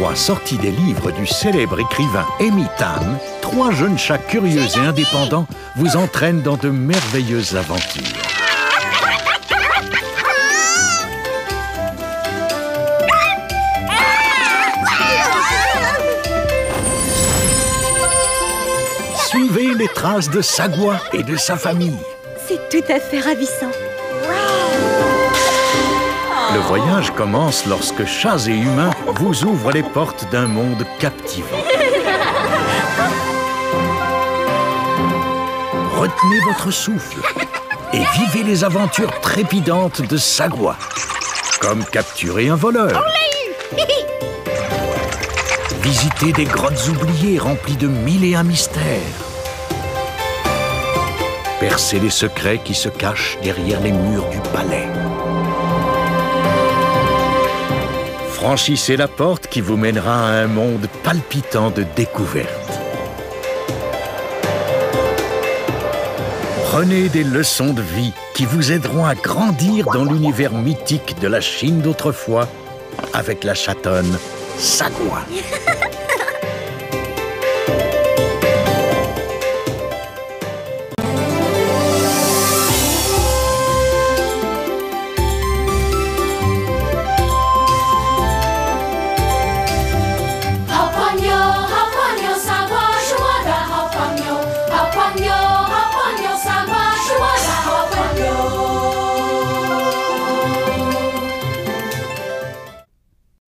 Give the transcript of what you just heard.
Sagwa, sorti des livres du célèbre écrivain Amy Tan, 3 jeunes chats curieux et indépendants vous entraînent dans de merveilleuses aventures. Suivez les traces de Sagwa et de sa famille. C'est tout à fait ravissant. Le voyage commence lorsque chats et humains vous ouvrent les portes d'un monde captivant. Retenez votre souffle et vivez les aventures trépidantes de Sagwa. Comme capturer un voleur. Visiter des grottes oubliées remplies de 1001 mystères. Percer les secrets qui se cachent derrière les murs du palais. Franchissez la porte qui vous mènera à un monde palpitant de découvertes. Prenez des leçons de vie qui vous aideront à grandir dans l'univers mythique de la Chine d'autrefois avec la chatonne Sagwa.